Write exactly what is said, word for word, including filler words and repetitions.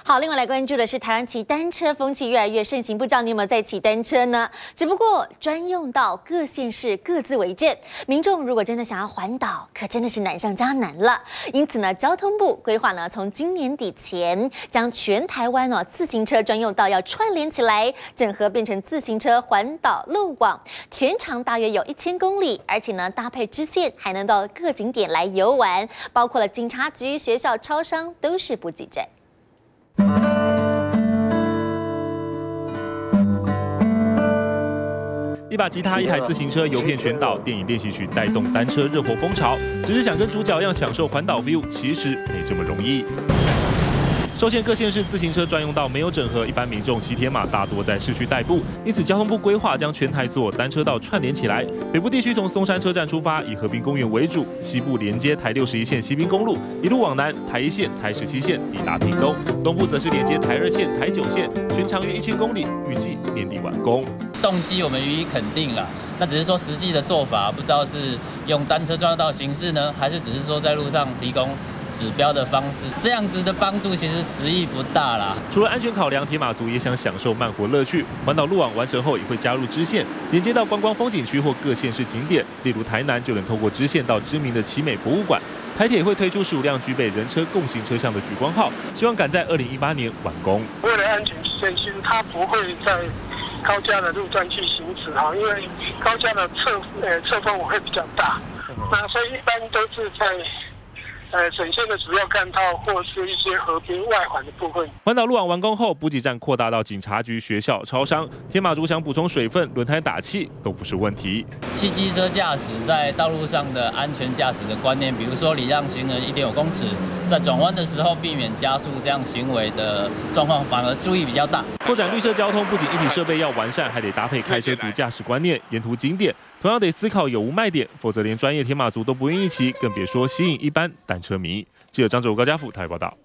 好，另外来关注的是台湾骑单车风气越来越盛行，不知道你有没有在骑单车呢？只不过专用道各县市各自为政，民众如果真的想要环岛，可真的是难上加难了。因此呢，交通部规划呢，从今年底前将全台湾哦自行车专用道要串联起来，整合变成自行车环岛路网，全长大约有一千公里，而且呢搭配支线还能到各景点来游玩，包括了警察局、学校、超商都是补给站。 一把吉他，一台自行车，游遍全岛。电影练习曲带动单车热火风潮。只是想跟主角一样享受环岛 feel， 其实没这么容易。 受限各县市自行车专用道没有整合，一般民众骑铁马大多在市区代步，因此交通部规划将全台所有单车道串联起来。北部地区从松山车站出发，以河滨公园为主；西部连接台六十一线西滨公路，一路往南，台一线、台十七线抵达屏东；东部则是连接台二线、台九线，全长约一千公里，预计年底完工。 动机我们予以肯定了，那只是说实际的做法，不知道是用单车专用道形式呢，还是只是说在路上提供 指标的方式，这样子的帮助其实实益不大啦。 除了安全考量，铁马族也想享受慢活乐趣。环岛路网完成后，也会加入支线，连接到观光风景区或各县市景点。例如台南就能透过支线到知名的奇美博物馆。台铁会推出十五辆具备人车共行车厢的莒光号，希望赶在二零一八年完工。 为了安全起见，其实它不会在高架的路段去行驶哈，因为高架的侧呃侧风我会比较大，那所以一般都是在 呃，省线的主要干道或是一些河滨外环的部分。 环岛路网完工后，补给站扩大到警察局、学校、超商。铁马族想补充水分、轮胎打气都不是问题。 汽机车驾驶在道路上的安全驾驶的观念，比如说礼让行人一点五公尺，在转弯的时候避免加速，这样行为的状况反而注意比较大。 拓展绿色交通，不仅一体设备要完善，还得搭配开车族驾驶观念，沿途景点 同样得思考有无卖点，否则连专业铁马族都不愿意骑，更别说吸引一般单车迷。记者张志武、高家富台北报道。